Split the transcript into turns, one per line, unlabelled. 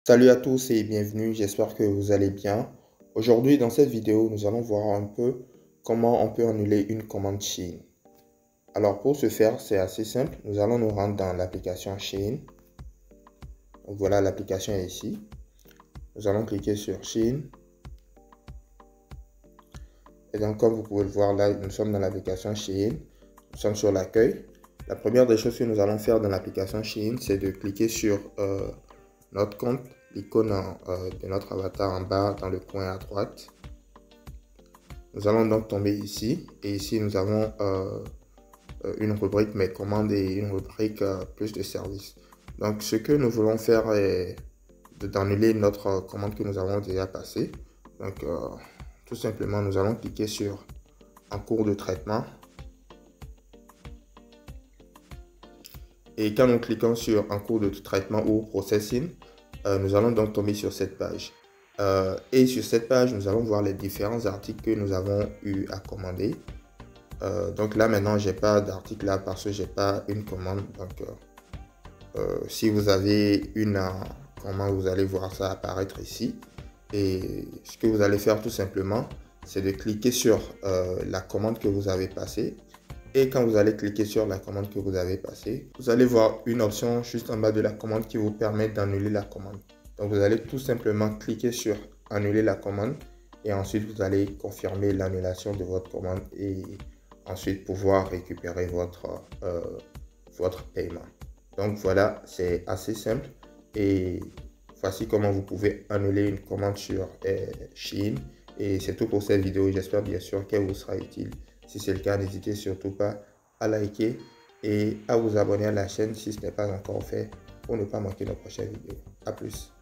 Salut à tous et bienvenue, j'espère que vous allez bien. Aujourd'hui, dans cette vidéo, nous allons voir un peu comment on peut annuler une commande Shein. Alors pour ce faire, c'est assez simple. Nous allons nous rendre dans l'application Shein. Donc voilà, l'application est ici. Nous allons cliquer sur Shein. Et donc comme vous pouvez le voir là, nous sommes dans l'application Shein. Nous sommes sur l'accueil. La première des choses que nous allons faire dans l'application Shein, c'est de cliquer sur notre compte, l'icône de notre avatar en bas dans le coin à droite. Nous allons donc tomber ici et ici nous avons une rubrique mes commandes et une rubrique plus de services. Donc ce que nous voulons faire est d'annuler notre commande que nous avons déjà passée. Donc tout simplement nous allons cliquer sur en cours de traitement. Et quand nous cliquons sur en cours de traitement ou processing, nous allons donc tomber sur cette page. Et sur cette page, nous allons voir les différents articles que nous avons eu à commander. Donc là maintenant, j'ai pas d'article là parce que j'ai pas une commande. Donc si vous avez une commande, vous allez voir ça apparaître ici. Et ce que vous allez faire tout simplement, c'est de cliquer sur la commande que vous avez passée. Et quand vous allez cliquer sur la commande que vous avez passée, vous allez voir une option juste en bas de la commande qui vous permet d'annuler la commande. Donc vous allez tout simplement cliquer sur annuler la commande et ensuite vous allez confirmer l'annulation de votre commande et ensuite pouvoir récupérer votre paiement. Donc voilà, c'est assez simple et voici comment vous pouvez annuler une commande sur Shein. Et c'est tout pour cette vidéo. J'espère bien sûr qu'elle vous sera utile. Si c'est le cas, n'hésitez surtout pas à liker et à vous abonner à la chaîne si ce n'est pas encore fait pour ne pas manquer nos prochaines vidéos. A plus.